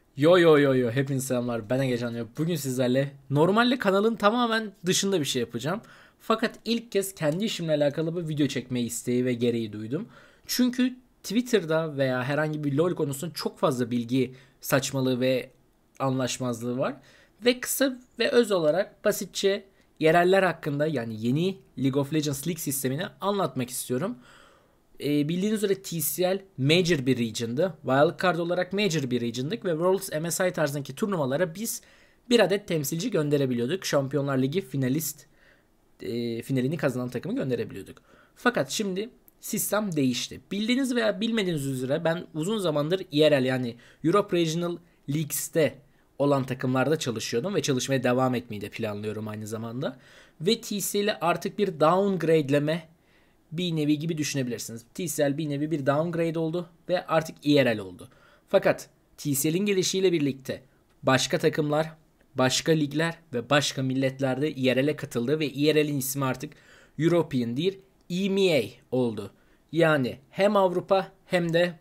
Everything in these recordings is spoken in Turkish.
Yo yo yo yo hepinize selamlar, ben Egecan. Bugün sizlerle normalde kanalın tamamen dışında bir şey yapacağım. Fakat ilk kez kendi işimle alakalı bir video çekmeyi isteği ve gereği duydum. Çünkü Twitter'da veya herhangi bir LoL konusunda çok fazla bilgi saçmalığı ve anlaşmazlığı var. Ve kısa ve öz olarak basitçe yereller hakkında, yani yeni League of Legends League sistemini anlatmak istiyorum. Bildiğiniz üzere TCL Major bir region'dı. Wildcard olarak Major bir region'dık ve Worlds MSI tarzındaki turnuvalara biz bir adet temsilci gönderebiliyorduk. Şampiyonlar Ligi finalini kazanan takımı gönderebiliyorduk. Fakat şimdi sistem değişti. Bildiğiniz veya bilmediğiniz üzere ben uzun zamandır IRL, yani Europe Regional Leagues'te olan takımlarda çalışıyordum ve çalışmaya devam etmeyi de planlıyorum aynı zamanda. Ve TCL'i artık bir downgrade'leme bir nevi gibi düşünebilirsiniz. TCL bir nevi bir downgrade oldu ve artık IRL oldu. Fakat TCL'in gelişiyle birlikte başka takımlar, başka ligler ve başka milletlerde IRL'e katıldı ve IRL'in ismi artık European değil, EMEA oldu. Yani hem Avrupa hem de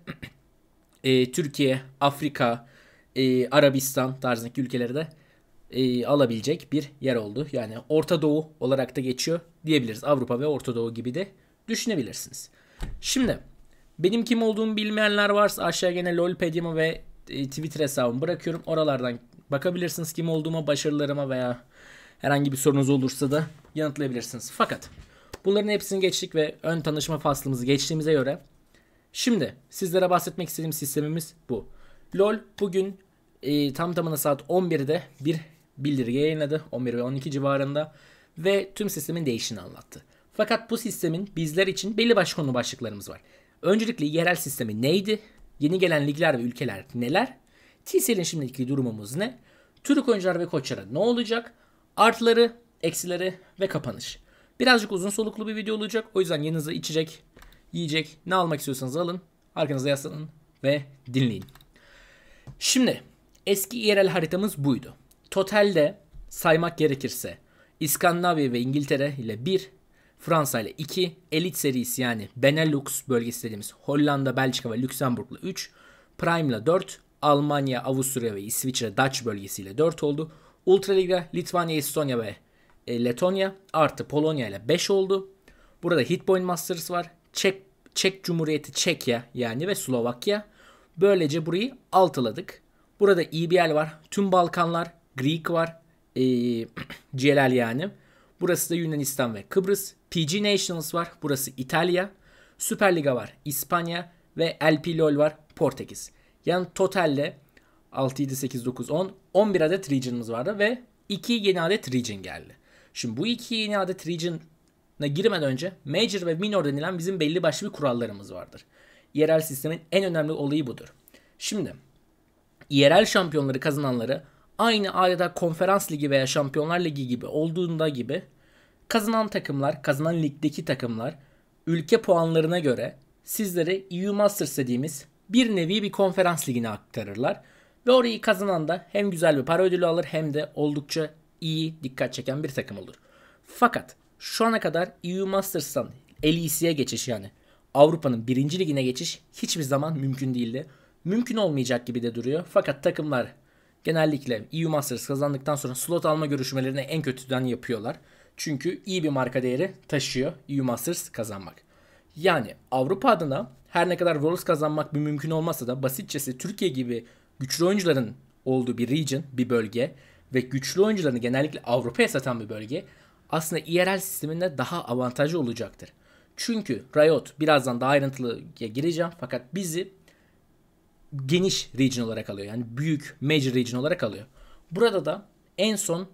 Türkiye, Afrika, Arabistan tarzındaki ülkeleri de alabilecek bir yer oldu. Yani Orta Doğu olarak da geçiyor diyebiliriz. Avrupa ve Orta Doğu gibi de düşünebilirsiniz. Şimdi benim kim olduğumu bilmeyenler varsa aşağı gene LoLpedia'mı ve Twitter hesabımı bırakıyorum. Oralardan bakabilirsiniz kim olduğuma, başarılarıma veya herhangi bir sorunuz olursa da yanıtlayabilirsiniz. Fakat bunların hepsini geçtik ve ön tanışma faslımızı geçtiğimize göre şimdi sizlere bahsetmek istediğim sistemimiz bu. LoL bugün tam tamına saat 11'de bir bildiri yayınladı. 11 ve 12 civarında ve tüm sistemin değişini anlattı. Fakat bu sistemin bizler için belli başlı konu başlıklarımız var. Öncelikle yerel sistemi neydi? Yeni gelen ligler ve ülkeler neler? TCL'in şimdiki durumumuz ne? Türk oyuncular ve koçlara ne olacak? Artıları, eksileri ve kapanış. Birazcık uzun soluklu bir video olacak. O yüzden yanınıza içecek, yiyecek ne almak istiyorsanız alın. Arkanıza yaslanın ve dinleyin. Şimdi eski yerel haritamız buydu. Totalde saymak gerekirse İskandinavya ve İngiltere ile 1, Fransa ile 2, Elit serisi yani Benelux bölgesi dediğimiz Hollanda, Belçika ve Lüksemburg'la 3, Prime ile 4, Almanya, Avusturya ve İsviçre Dutch bölgesiyle 4 oldu. Ultraliga Litvanya, Estonya ve Letonya artı Polonya ile 5 oldu. Burada Hitpoint Masters var. Çek Cumhuriyeti Çekya yani ve Slovakya. Böylece burayı altıladık. Burada EBL var. Tüm Balkanlar. Greek var. GLL yani. Burası da Yunanistan ve Kıbrıs. PG Nationals var. Burası İtalya. Süper Liga var. İspanya ve LP LoL var. Portekiz. Yani totalde 6, 7, 8, 9, 10, 11 adet region'ımız vardı ve 2 yeni adet region geldi. Şimdi bu 2 yeni adet region'a girmeden önce Major ve Minor denilen bizim belli başlı bir kurallarımız vardır. Yerel sistemin en önemli olayı budur. Şimdi yerel şampiyonları kazananları aynı adeta konferans ligi veya şampiyonlar ligi gibi olduğunda gibi kazanan takımlar, kazanan ligdeki takımlar ülke puanlarına göre sizlere EU Masters dediğimiz bir nevi bir konferans ligine aktarırlar. Ve orayı kazanan da hem güzel bir para ödülü alır hem de oldukça iyi, dikkat çeken bir takım olur. Fakat şu ana kadar EU Masters'tan LEC'ye geçiş, yani Avrupa'nın birinci ligine geçiş hiçbir zaman mümkün değildi. Mümkün olmayacak gibi de duruyor. Fakat takımlar genellikle EU Masters kazandıktan sonra slot alma görüşmelerini en kötüden yapıyorlar. Çünkü iyi bir marka değeri taşıyor EU Masters kazanmak. Yani Avrupa adına her ne kadar Worlds kazanmak bir mümkün olmasa da basitçesi Türkiye gibi güçlü oyuncuların olduğu bir region, bir bölge ve güçlü oyuncularını genellikle Avrupa'ya satan bir bölge aslında IRL sisteminde daha avantajlı olacaktır. Çünkü Riot birazdan daha ayrıntılı gireceğim fakat bizi geniş region olarak alıyor. Yani büyük major region olarak alıyor. Burada da en son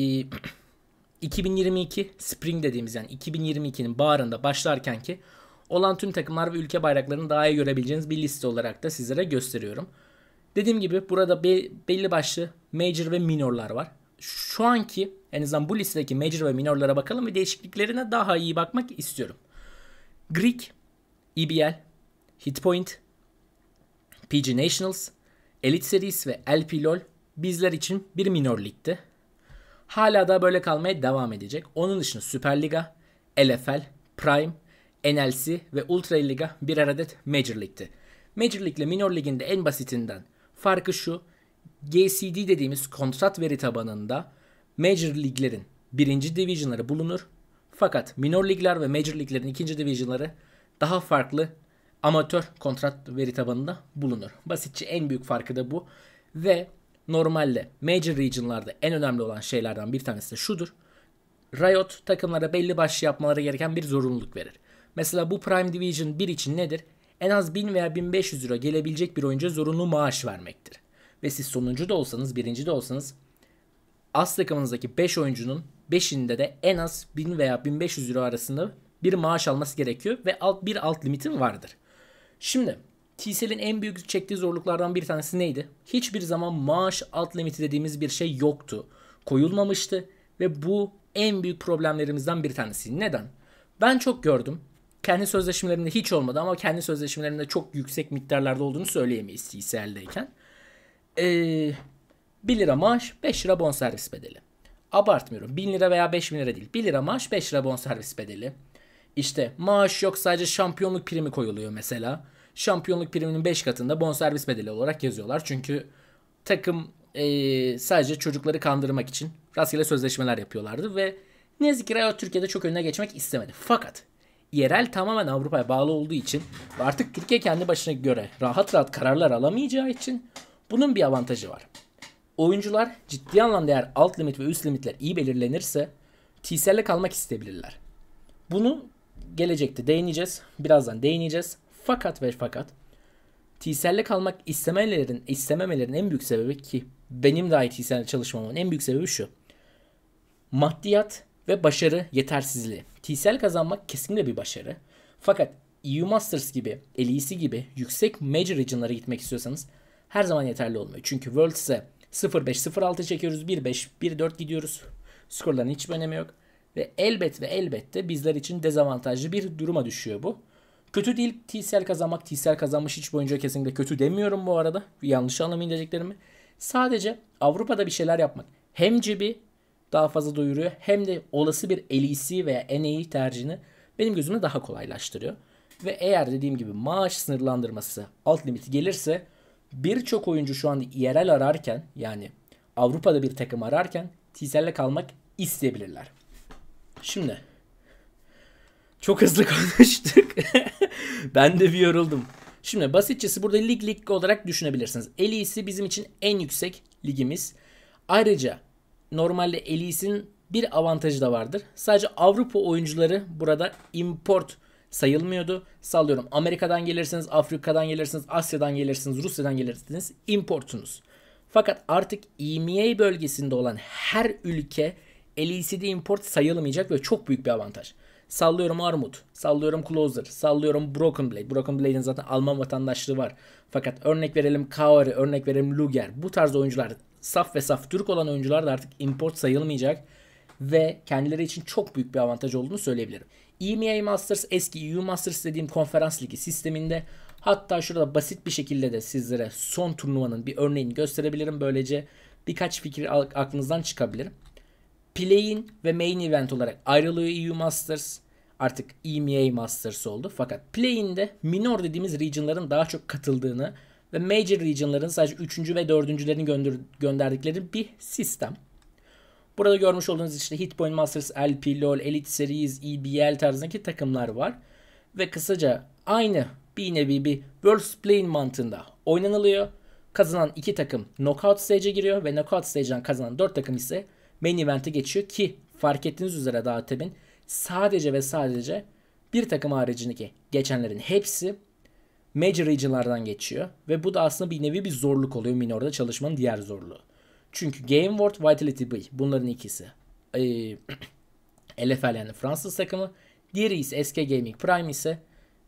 2022 Spring dediğimiz, yani 2022'nin baharında başlarken ki olan tüm takımlar ve ülke bayraklarını daha iyi görebileceğiniz bir liste olarak da sizlere gösteriyorum. Dediğim gibi burada belli başlı major ve minorlar var. Şu anki en azından bu listedeki major ve minorlara bakalım ve değişikliklerine daha iyi bakmak istiyorum. Greek, EBL, Hitpoint, PG Nationals, Elite Series ve LP LoL bizler için bir minor ligdi. Hala da böyle kalmaya devam edecek. Onun dışında Süper Liga, LFL, Prime, NLC ve Ultra Liga birer adet Major Lig'ti. Major League ile Minor Lig'in de en basitinden farkı şu: GCD dediğimiz kontrat veri tabanında Major Liglerin birinci divisionları bulunur. Fakat minor ligler ve Major Liglerin ikinci divisionları daha farklı amatör kontrat veri tabanında bulunur. Basitçe en büyük farkı da bu. Ve normalde Major Region'larda en önemli olan şeylerden bir tanesi de şudur. Riot takımlara belli başlı yapmaları gereken bir zorunluluk verir. Mesela bu Prime Division 1 için nedir? En az 1000 veya 1500 euro gelebilecek bir oyuncuya zorunlu maaş vermektir. Ve siz sonuncu da olsanız, birinci de olsanız az takımınızdaki 5 oyuncunun 5'inde de en az 1000 veya 1500 euro arasında bir maaş alması gerekiyor ve bir alt limiti vardır. Şimdi TCL'in en büyük çektiği zorluklardan bir tanesi neydi? Hiçbir zaman maaş alt limiti dediğimiz bir şey yoktu. Koyulmamıştı ve bu en büyük problemlerimizden bir tanesi. Neden? Ben çok gördüm. Kendi sözleşmelerinde hiç olmadı ama kendi sözleşmelerinde çok yüksek miktarlarda olduğunu söyleyemeyiz TCL'deyken. 1 lira maaş, 5 lira bonservis bedeli. Abartmıyorum. 1000 lira veya 5000 lira değil. 1 lira maaş, 5 lira bonservis bedeli. İşte maaş yok, sadece şampiyonluk primi koyuluyor mesela. Şampiyonluk priminin 5 katında bonservis bedeli olarak yazıyorlar. Çünkü takım sadece çocukları kandırmak için rastgele sözleşmeler yapıyorlardı ve ne yazık ki Riot Türkiye'de çok önüne geçmek istemedi. Fakat yerel tamamen Avrupa'ya bağlı olduğu için ve artık Türkiye kendi başına göre rahat rahat kararlar alamayacağı için bunun bir avantajı var. Oyuncular ciddi anlamda eğer alt limit ve üst limitler iyi belirlenirse TCL'le kalmak isteyebilirler. Bunu gelecekte değineceğiz. Birazdan değineceğiz. Fakat TCL'le kalmak istememelerin en büyük sebebi, ki benim dahi TCL'le çalışmamın en büyük sebebi şu. Maddiyat ve başarı yetersizliği. TCL kazanmak kesinlikle bir başarı. Fakat EU Masters gibi, LEC gibi yüksek Major Region'lara gitmek istiyorsanız her zaman yeterli olmuyor. Çünkü Worlds'e 0-5, 0-6 çekiyoruz, 1-5, 1-4 gidiyoruz. Skorların hiçbir önemi yok. Ve elbette bizler için dezavantajlı bir duruma düşüyor bu. Kötü değil TCL kazanmak. TCL kazanmış hiçbir oyuncuya kesinlikle kötü demiyorum bu arada. Yanlış anlamayın diyeceklerimi. Sadece Avrupa'da bir şeyler yapmak hem cebi daha fazla doyuruyor hem de olası bir LEC veya NA tercihini benim gözümde daha kolaylaştırıyor. Ve eğer dediğim gibi maaş sınırlandırması alt limiti gelirse birçok oyuncu şu anda IRL ararken, yani Avrupa'da bir takım ararken TCL'le kalmak isteyebilirler. Şimdi çok hızlı konuştuk. Ben de bir yoruldum. Şimdi basitçesi burada lig olarak düşünebilirsiniz. LEC bizim için en yüksek ligimiz. Ayrıca normalde LEC'nin bir avantajı da vardır. Sadece Avrupa oyuncuları burada import sayılmıyordu. Sallıyorum, Amerika'dan gelirsiniz, Afrika'dan gelirsiniz, Asya'dan gelirsiniz, Rusya'dan gelirsiniz, importunuz. Fakat artık EMEA bölgesinde olan her ülke LEC'de import sayılmayacak ve çok büyük bir avantaj. Sallıyorum Armut, sallıyorum Closer, sallıyorum Broken Blade. Broken Blade'in zaten Alman vatandaşlığı var. Fakat örnek verelim Kaori, örnek verelim Luger. Bu tarz oyuncular, saf ve saf Türk olan oyuncular da artık import sayılmayacak ve kendileri için çok büyük bir avantaj olduğunu söyleyebilirim. EMEA Masters, eski EU Masters dediğim konferans ligi sisteminde, hatta şurada basit bir şekilde de sizlere son turnuvanın bir örneğini gösterebilirim. Böylece birkaç fikir aklınızdan çıkabilir. Play-in ve main event olarak ayrılıyor EU Masters. Artık EMEA Masters oldu. Fakat Play-in'de minor dediğimiz region'ların daha çok katıldığını ve major region'ların sadece 3. ve 4.lerini gönderdikleri bir sistem. Burada görmüş olduğunuz işte Hitpoint Masters, LP, LoL, Elite Series, EBL tarzındaki takımlar var. Ve kısaca aynı bir nevi bir World Play-in mantığında oynanılıyor. Kazanan 2 takım Knockout Stage'e giriyor ve Knockout Stage'den kazanan 4 takım ise Main Event'e geçiyor ki fark ettiğiniz üzere daha temin sadece ve sadece bir takım haricindeki geçenlerin hepsi Major Region'lardan geçiyor. Ve bu da aslında bir nevi bir zorluk oluyor minorda çalışmanın diğer zorluğu. Çünkü Game World, Vitality B bunların ikisi LFL yani Fransız takımı. Diğeri ise SK Gaming Prime ise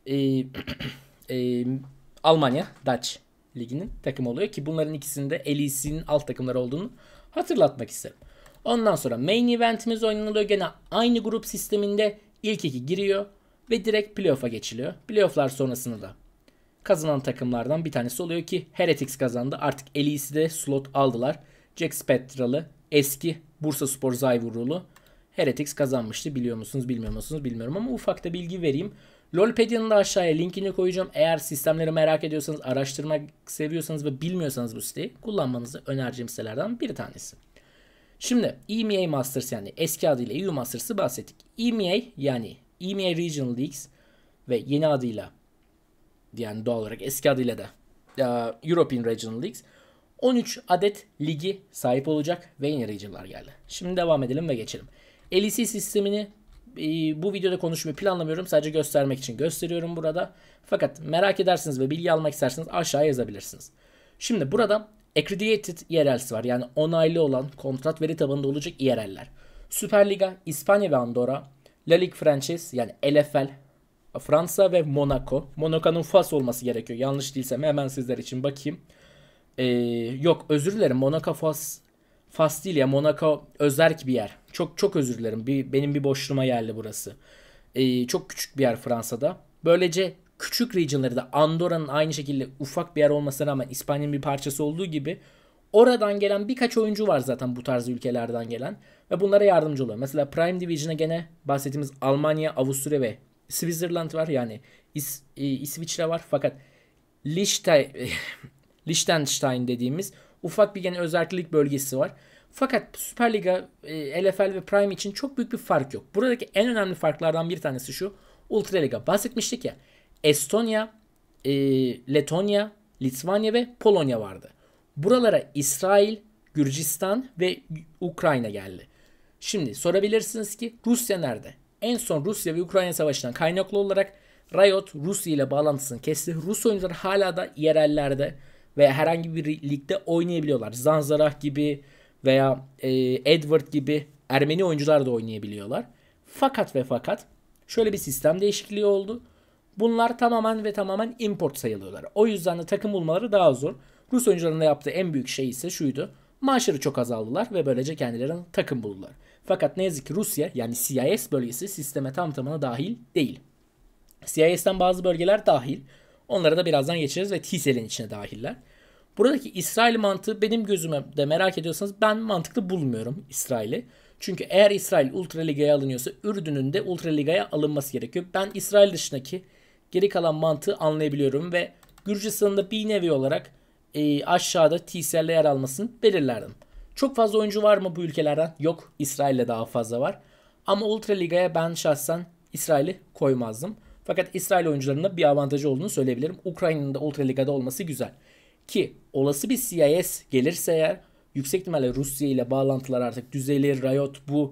Almanya Dutch liginin takımı oluyor ki bunların ikisinde LEC'nin alt takımları olduğunu hatırlatmak isterim. Ondan sonra main eventimiz oynanılıyor. Gene aynı grup sisteminde ilk 2 giriyor ve direkt playoff'a geçiliyor. Playoff'lar sonrasında da kazanan takımlardan bir tanesi oluyor ki Heretics kazandı. Artık LEC'de slot aldılar. Jack Spectral'ı eski Bursaspor Zayvurulu Heretics kazanmıştı. Biliyor musunuz bilmiyor musunuz bilmiyorum ama ufak da bilgi vereyim. LoLpedia'nın da aşağıya linkini koyacağım. Eğer sistemleri merak ediyorsanız, araştırmak seviyorsanız ve bilmiyorsanız bu siteyi kullanmanızı önereceğim sitelerden bir tanesi. Şimdi EMEA Masters, yani eski adıyla EU Masters'ı bahsettik. EMEA yani EMEA Regional Leagues ve yeni adıyla, yani doğal olarak eski adıyla da European Regional Leagues 13 adet ligi sahip olacak ve yeni regionlar geldi. Şimdi devam edelim ve geçelim. LEC sistemini bu videoda konuşmayı planlamıyorum. Sadece göstermek için gösteriyorum burada. Fakat merak edersiniz ve bilgi almak isterseniz aşağıya yazabilirsiniz. Şimdi burada Accredited IRL'si var. Yani onaylı olan, kontrat veri tabanında olacak IRL'ler. Süper Liga, İspanya ve Andorra, La Ligue Francaise yani LFL, Fransa ve Monaco. Monaco'nun Fas olması gerekiyor. Yanlış değilsem hemen sizler için bakayım. Yok, özür dilerim. Monaco Fas değil ya. Monaco özerk bir yer. Çok özür dilerim. Benim bir boşluğuma geldi burası. Çok küçük bir yer Fransa'da. Böylece küçük regionları da Andorra'nın aynı şekilde ufak bir yer olmasına rağmen İspanya'nın bir parçası olduğu gibi oradan gelen birkaç oyuncu var zaten, bu tarz ülkelerden gelen ve bunlara yardımcı oluyor. Mesela Prime Division'a gene bahsettiğimiz Almanya, Avusturya ve Switzerland var. Yani İsviçre var, fakat Liechtenstein dediğimiz ufak bir gene özerklik bölgesi var. Fakat Süper Liga, LFL ve Prime için çok büyük bir fark yok. Buradaki en önemli farklardan bir tanesi şu. Ultra Liga bahsetmiştik ya. Estonya, Letonya, Litvanya ve Polonya vardı. Buralara İsrail, Gürcistan ve Ukrayna geldi. Şimdi sorabilirsiniz ki Rusya nerede? En son Rusya ve Ukrayna savaşından kaynaklı olarak Riot Rusya ile bağlantısını kesti. Rus oyuncular hala da IRL'lerde veya herhangi bir ligde oynayabiliyorlar. Zanzarah gibi veya Edward gibi Ermeni oyuncular da oynayabiliyorlar. Fakat şöyle bir sistem değişikliği oldu. Bunlar tamamen import sayılıyorlar. O yüzden de takım bulmaları daha zor. Rus oyuncuların da yaptığı en büyük şey ise şuydu. Maaşları çok azaldılar ve böylece kendilerine takım buldular. Fakat ne yazık ki Rusya yani CIS bölgesi sisteme tamına dahil değil. CIS'ten bazı bölgeler dahil. Onlara da birazdan geçeceğiz ve TCL'in içine dahiller. Buradaki İsrail mantığı benim gözüme de merak ediyorsanız ben mantıklı bulmuyorum İsrail'i. Çünkü eğer İsrail Ultra Liga'ya alınıyorsa Ürdün'ün de Ultra Liga'ya alınması gerekiyor. Ben İsrail dışındaki geri kalan mantığı anlayabiliyorum ve Gürcistan'ın da bir nevi olarak aşağıda TCL'de yer almasını belirlerdim. Çok fazla oyuncu var mı bu ülkelerden? Yok. İsrail'de daha fazla var. Ama Ultra Liga'ya ben şahsen İsrail'i koymazdım. Fakat İsrail oyuncularının da bir avantajı olduğunu söyleyebilirim. Ukrayna'nın da Ultra Liga'da olması güzel. Ki olası bir CIS gelirse eğer yüksek ihtimalle Rusya ile bağlantılar artık düzelir. Riot bu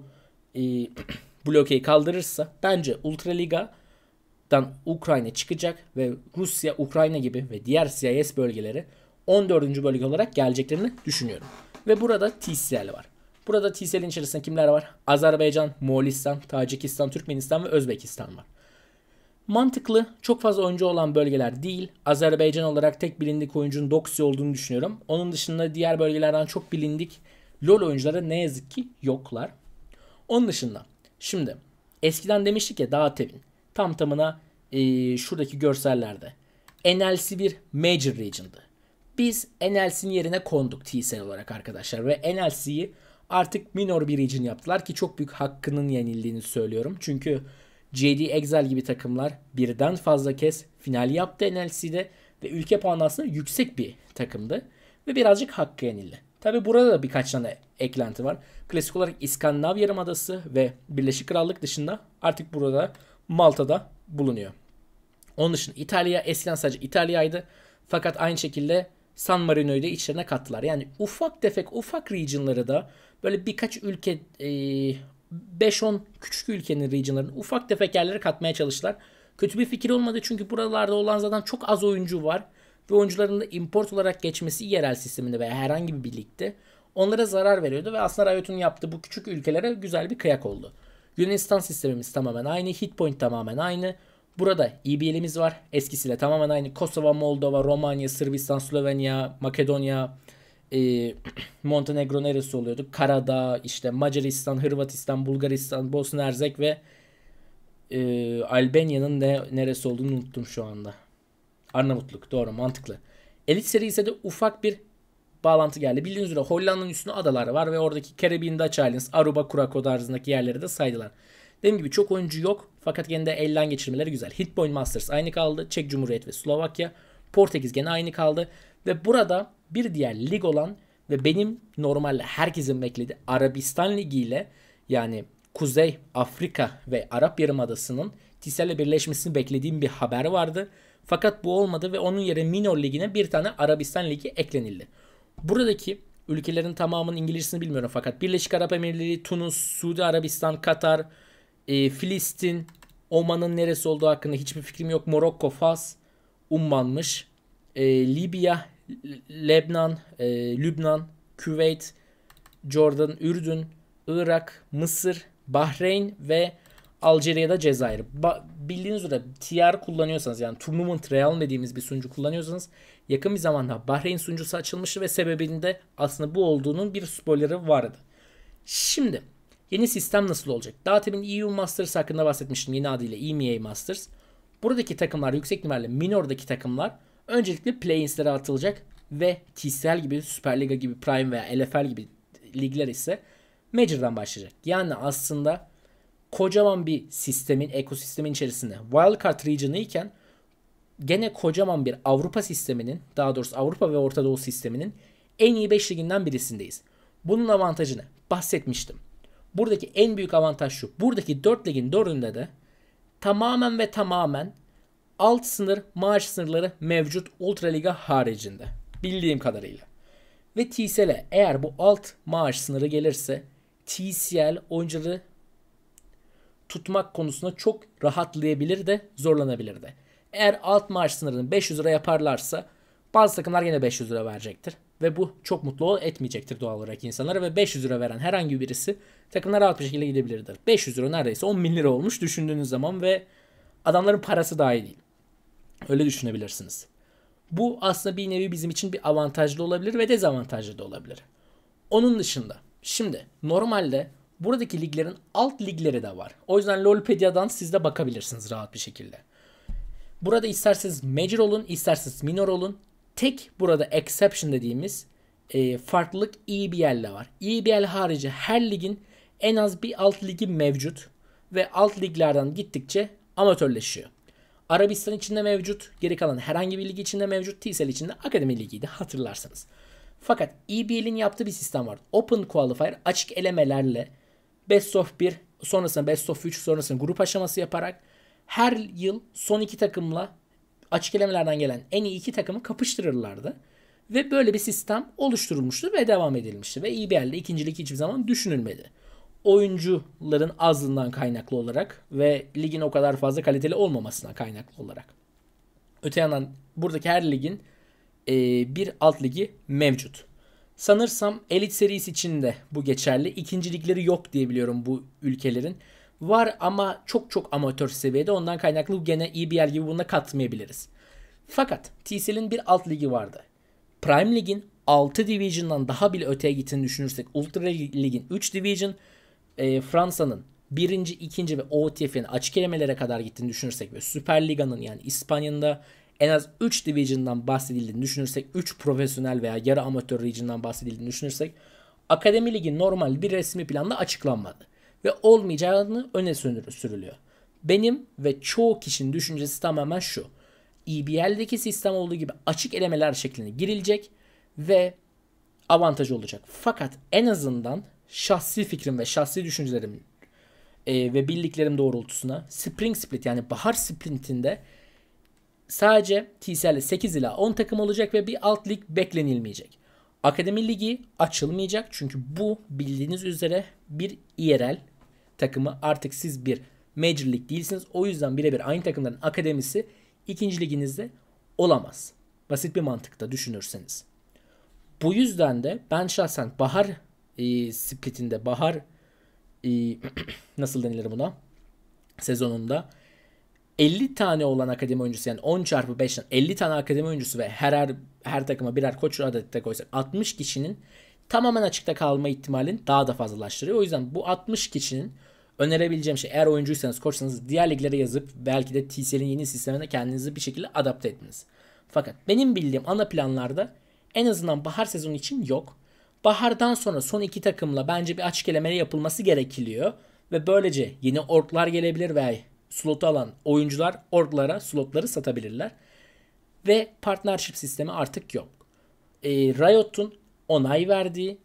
blokeyi kaldırırsa bence Ultra Liga'dan Ukrayna çıkacak ve Rusya, Ukrayna gibi ve diğer CIS bölgeleri 14. bölge olarak geleceklerini düşünüyorum. Ve burada TCL var. Burada TCL'in içerisinde kimler var? Azerbaycan, Moğolistan, Tacikistan, Türkmenistan ve Özbekistan var. Mantıklı, çok fazla oyuncu olan bölgeler değil. Azerbaycan olarak tek bilindik oyuncunun Doxy olduğunu düşünüyorum. Onun dışında diğer bölgelerden çok bilindik LoL oyuncuları ne yazık ki yoklar. Onun dışında şimdi eskiden demiştik ya daha temin. Tamına şuradaki görsellerde NLC bir Major Region'dı. Biz NLC'nin yerine konduk TCL olarak arkadaşlar ve NLC'yi artık minor bir region yaptılar ki çok büyük hakkının yenildiğini söylüyorum. Çünkü JD Exile gibi takımlar birden fazla kez final yaptı NLC'de ve ülke puanı aslında yüksek bir takımdı ve birazcık hakkı yenildi. Tabi burada da birkaç tane eklenti var. Klasik olarak İskandinav Yarımadası ve Birleşik Krallık dışında artık burada Malta'da bulunuyor. Onun dışında İtalya eskiden sadece İtalya'ydı. Fakat aynı şekilde San Marino'yu da içlerine kattılar. Yani ufak tefek ufak regionları da böyle birkaç ülke 5-10 küçük ülkenin regionlarını ufak tefek yerlere katmaya çalıştılar. Kötü bir fikir olmadı çünkü buralarda olan zaten çok az oyuncu var. Ve oyuncuların da import olarak geçmesi yerel sisteminde veya herhangi bir ligde onlara zarar veriyordu. Ve aslında Riot'un yaptığı bu küçük ülkelere güzel bir kıyak oldu. Yunanistan sistemimiz tamamen aynı. Hitpoint tamamen aynı. Burada EBL'imiz var. Eskisiyle tamamen aynı. Kosova, Moldova, Romanya, Sırbistan, Slovenya, Makedonya, Montenegro neresi oluyordu? Karadağ, işte Macaristan, Hırvatistan, Bulgaristan, Bosna Hersek ve Albanya'nın neresi olduğunu unuttum şu anda. Arnavutluk, doğru, mantıklı. Elite seri ise de ufak bir bağlantı geldi. Bildiğiniz üzere Hollanda'nın üstünde adalar var ve oradaki Caribbean Dutch Islands, Aruba, Curaçao tarzındaki yerleri de saydılar. Dediğim gibi çok oyuncu yok Fakat gene de elden geçirmeleri güzel. Hitpoint Masters aynı kaldı. Çek Cumhuriyet ve Slovakya. Portekiz gene aynı kaldı. Ve burada bir diğer lig olan ve benim normalde herkesin beklediği Arabistan Ligi ile, yani Kuzey Afrika ve Arap Yarımadası'nın TİSEL'le birleşmesini beklediğim bir haber vardı. Fakat bu olmadı ve onun yerine Minor Ligi'ne bir tane Arabistan Ligi eklenildi. Buradaki ülkelerin tamamının İngilizcesini bilmiyorum fakat Birleşik Arap Emirlikleri, Tunus, Suudi Arabistan, Katar, Filistin, Oman'ın neresi olduğu hakkında hiçbir fikrim yok. Morokko, Fas, Umman'mış. Libya, Lebnan, Lübnan, Küveyt, Jordan, Ürdün, Irak, Mısır, Bahreyn ve Alcerya'da Cezayir. Bildiğiniz üzere TR kullanıyorsanız, yani Tournament Real dediğimiz bir sunucu kullanıyorsanız, yakın bir zamanda Bahreyn sunucusu açılmıştı ve sebebinde aslında bu olduğunun bir spoilerı vardı. Şimdi yeni sistem nasıl olacak? Daha temin EU Masters hakkında bahsetmiştim, yeni adıyla EMEA Masters. Buradaki takımlar, yüksek ihtimalle Minor'daki takımlar öncelikle play-in'lere atılacak ve TCL gibi, Süper Liga gibi, Prime veya LFL gibi ligler ise Major'dan başlayacak. Yani aslında kocaman bir sistemin, ekosistemin içerisinde Wildcard Region'ı iken gene kocaman bir Avrupa sisteminin, daha doğrusu Avrupa ve Orta Doğu sisteminin en iyi 5 liginden birisindeyiz. Bunun avantajını bahsetmiştim. Buradaki en büyük avantaj şu. Buradaki 4 ligin 4'ünde de tamamen ve tamamen alt sınır maaş sınırları mevcut Ultra Liga haricinde. Bildiğim kadarıyla. Ve TCL'e eğer bu alt maaş sınırı gelirse TCL oyuncuları tutmak konusunda çok rahatlayabilir de zorlanabilir de. Eğer alt maaş sınırını 500 lira yaparlarsa bazı takımlar yine 500 lira verecektir. Ve bu çok mutlu etmeyecektir doğal olarak insanlara ve 500 lira veren herhangi birisi takımlara rahat bir şekilde gidebilirdir. 500 lira neredeyse 10 bin lira olmuş düşündüğünüz zaman ve adamların parası dahi değil. Öyle düşünebilirsiniz. Bu aslında bir nevi bizim için bir avantajlı olabilir ve dezavantajlı da olabilir. Onun dışında şimdi normalde buradaki liglerin alt ligleri de var. O yüzden LoLpedia'dan siz de bakabilirsiniz rahat bir şekilde. Burada isterseniz Major olun, isterseniz Minor olun. Tek burada exception dediğimiz farklılık EBL'de var. EBL harici her ligin en az bir alt ligi mevcut ve alt liglerden gittikçe amatörleşiyor. Arabistan içinde mevcut, geri kalan herhangi bir lig içinde mevcut, TCL içinde Akademi Ligi'ydi hatırlarsanız. Fakat EBL'in yaptığı bir sistem var. Open Qualifier açık elemelerle Best of 1, sonrasında Best of 3, sonrasında grup aşaması yaparak her yıl son 2 takımla açık elemelerden gelen en iyi 2 takımı kapıştırırlardı. Ve böyle bir sistem oluşturulmuştu ve devam edilmişti. Ve EBL'de ikincilik hiçbir zaman düşünülmedi. Oyuncuların azlığından kaynaklı olarak ve ligin o kadar fazla kaliteli olmamasına kaynaklı olarak. Öte yandan buradaki her ligin bir alt ligi mevcut. Sanırsam Elite serisi için de bu geçerli. İkinci ligleri yok diye biliyorum bu ülkelerin. Var ama çok çok amatör seviyede. Ondan kaynaklı gene EBL gibi buna katmayabiliriz. Fakat TCL'in bir alt ligi vardı. Prime Lig'in 6 Division'dan daha bile öteye gittiğini düşünürsek, Ultra Lig'in 3 Division, Fransa'nın 1. 2. ve OTF'nin açık elemelere kadar gittiğini düşünürsek ve Süper Liga'nın, yani İspanya'nın da en az 3 Division'dan bahsedildiğini düşünürsek, 3 profesyonel veya yarı amatör region'dan bahsedildiğini düşünürsek, Akademi Ligi normal bir resmi planda açıklanmadı ve olmayacağını öne sürülüyor. Benim ve çoğu kişinin düşüncesi tamamen şu: EBL'deki sistem olduğu gibi açık elemeler şeklinde girilecek ve avantaj olacak. Fakat en azından şahsi fikrim ve şahsi düşüncelerim ve bildiklerim doğrultusuna Spring Split, yani bahar splitinde sadece TCL'de 8 ila 10 takım olacak ve bir alt lig beklenilmeyecek. Akademi Ligi açılmayacak çünkü bu bildiğiniz üzere bir IRL takımı, artık siz bir Major League değilsiniz. O yüzden birebir aynı takımların akademisi ikinci liginizde olamaz. Basit bir mantıkta düşünürseniz. Bu yüzden de ben şahsen bahar splitinde, bahar nasıl denilir buna, sezonunda 50 tane olan akademi oyuncusu, yani 10 çarpı 5'ten 50 tane akademi oyuncusu ve her takıma birer koç adette koysak 60 kişinin tamamen açıkta kalma ihtimalini daha da fazlalaştırıyor. O yüzden bu 60 kişinin önerebileceğim şey, eğer oyuncuysanız, koçsanız diğer liglere yazıp belki de TCL'in yeni sistemine kendinizi bir şekilde adapte etmeniz. Fakat benim bildiğim ana planlarda en azından bahar sezonu için yok. Bahardan sonra son 2 takımla bence bir açık eleme yapılması gerekiliyor ve böylece yeni orklar gelebilir veya slotu alan oyuncular orglara slotları satabilirler. Ve partnership sistemi artık yok. Riot'un onay verdiği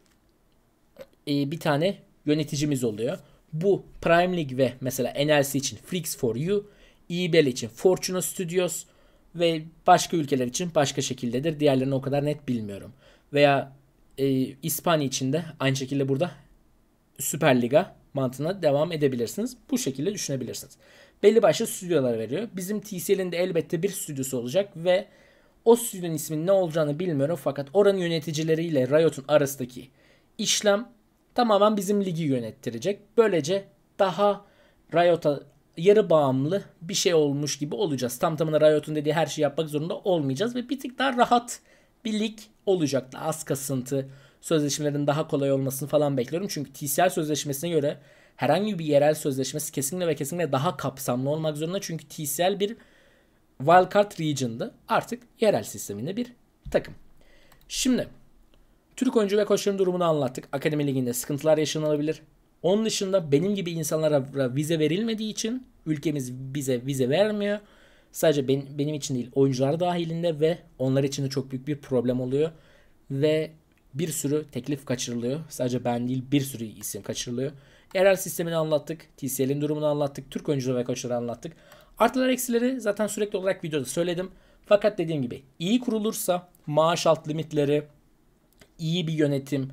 bir tane yöneticimiz oluyor. Bu Prime League ve mesela NLC için Flix4U, EBL için Fortuna Studios ve başka ülkeler için başka şekildedir. Diğerlerini o kadar net bilmiyorum. Veya İspanya için de aynı şekilde burada Süper Liga mantığına devam edebilirsiniz. Bu şekilde düşünebilirsiniz. Belli başlı stüdyolar veriyor. Bizim TCL'in de elbette bir stüdyosu olacak ve o stüdyonun isminin ne olacağını bilmiyorum fakat oranın yöneticileriyle Riot'un arasındaki işlem tamamen bizim ligi yönettirecek. Böylece daha Riot'a yarı bağımlı bir şey olmuş gibi olacağız. Tam tamına Riot'un dediği her şeyi yapmak zorunda olmayacağız ve bir tık daha rahat bir lig olacak. Az kasıntı, sözleşmelerin daha kolay olmasını falan bekliyorum. Çünkü TCL sözleşmesine göre herhangi bir yerel sözleşmesi kesinlikle ve kesinlikle daha kapsamlı olmak zorunda. Çünkü TCL bir Wildcard Region'dı. Artık yerel sisteminde bir takım. Şimdi Türk oyuncu ve koçların durumunu anlattık. Akademi liginde sıkıntılar yaşanabilir. Onun dışında benim gibi insanlara vize verilmediği için ülkemiz bize vize vermiyor. Sadece benim için değil, oyuncular dahilinde ve onlar için de çok büyük bir problem oluyor. Ve bir sürü teklif kaçırılıyor. Sadece ben değil, bir sürü isim kaçırılıyor. Yerel sistemini anlattık. TCL'in durumunu anlattık. Türk oyuncuları ve koçları anlattık. Artılar eksileri zaten sürekli olarak videoda söyledim. Fakat dediğim gibi iyi kurulursa maaş alt limitleri, iyi bir yönetim,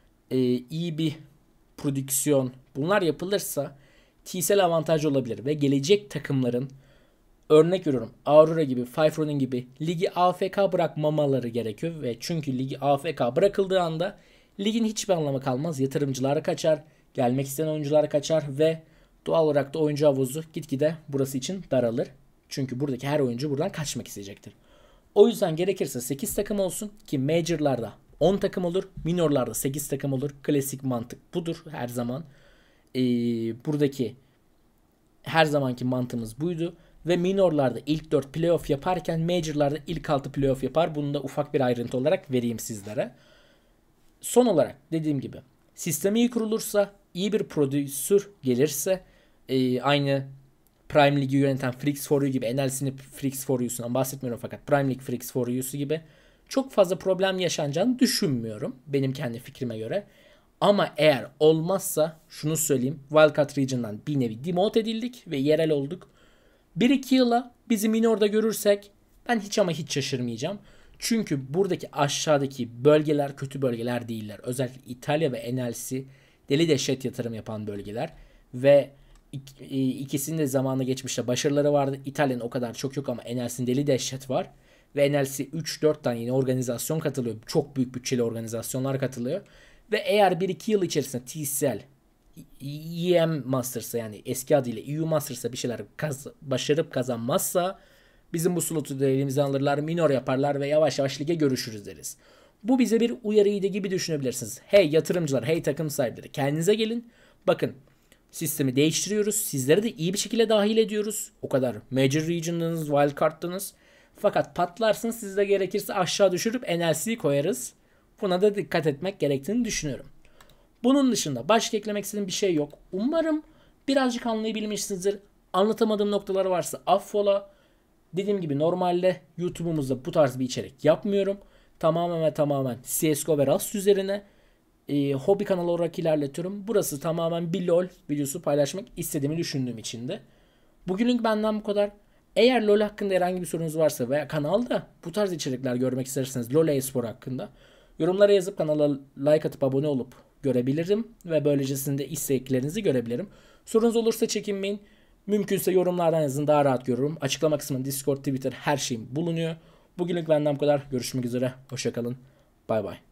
iyi bir prodüksiyon bunlar yapılırsa TCL avantajlı olabilir. Ve gelecek takımların örnek veriyorum Aurora gibi, Five Running gibi ligi AFK bırakmamaları gerekiyor. Ve çünkü ligi AFK bırakıldığı anda ligin hiçbir anlamı kalmaz. Yatırımcılar kaçar, gelmek isteyen oyuncular kaçar ve doğal olarak da oyuncu havuzu gitgide burası için daralır. Çünkü buradaki her oyuncu buradan kaçmak isteyecektir. O yüzden gerekirse 8 takım olsun ki Major'larda 10 takım olur. Minor'larda 8 takım olur. Klasik mantık budur her zaman. Buradaki her zamanki mantığımız buydu. Ve minor'larda ilk 4 playoff yaparken Major'larda ilk 6 playoff yapar. Bunu da ufak bir ayrıntı olarak vereyim sizlere. Son olarak dediğim gibi sistemi iyi kurulursa, iyi bir prodüktör gelirse aynı Prime League'i yöneten Flix4U gibi, NLC'nin Flix4U'sundan bahsetmiyorum fakat Prime League Flix4U'su gibi çok fazla problem yaşanacağını düşünmüyorum benim kendi fikrime göre. Ama eğer olmazsa şunu söyleyeyim. Wildcard Region'dan bir nevi demote edildik ve yerel olduk. 1-2 yıla bizi minorda görürsek ben hiç ama hiç şaşırmayacağım. Çünkü buradaki aşağıdaki bölgeler kötü bölgeler değiller. Özellikle İtalya ve NLC deli dehşet yatırım yapan bölgeler. Ve ikisinin de zamanında geçmişte başarıları vardı. İtalya'nın o kadar çok yok ama NLC'nin deli dehşet var. Ve NLC 3-4 tane yine organizasyon katılıyor. Çok büyük bütçeli organizasyonlar katılıyor. Ve eğer 1-2 yıl içerisinde TCL, EM Masters'a yani eski adıyla EU Masters'a bir şeyler başarıp kazanmazsa bizim bu slotu da elimize alırlar, minor yaparlar ve yavaş yavaş lige görüşürüz deriz. Bu bize bir uyarıydı gibi düşünebilirsiniz. Hey yatırımcılar, hey takım sahipleri kendinize gelin. Bakın sistemi değiştiriyoruz. Sizleri de iyi bir şekilde dahil ediyoruz. O kadar Major Region'dınız, Wildcard'dınız. Fakat patlarsın siz de gerekirse aşağı düşürüp NLC'yi koyarız. Buna da dikkat etmek gerektiğini düşünüyorum. Bunun dışında başka eklemek istediğim bir şey yok. Umarım birazcık anlayabilmişsinizdir. Anlatamadığım noktaları varsa affola. Dediğim gibi normalde YouTube'umuzda bu tarz bir içerik yapmıyorum. Tamamen ve tamamen CSGO ve Rust üzerine hobi kanalı olarak ilerletiyorum. Burası tamamen bir LoL videosu paylaşmak istediğimi düşündüğüm için de. Bugünlük benden bu kadar. Eğer LoL hakkında herhangi bir sorunuz varsa veya kanalda bu tarz içerikler görmek isterseniz LoL e-spor hakkında yorumlara yazıp kanala like atıp abone olup görebilirim ve böylece sizin de isteklerinizi görebilirim. Sorunuz olursa çekinmeyin. Mümkünse yorumlardan yazın, daha rahat görürüm. Açıklama kısmında Discord, Twitter her şeyim bulunuyor. Bugünlük benden bu kadar. Görüşmek üzere. Hoşça kalın. Bay bay.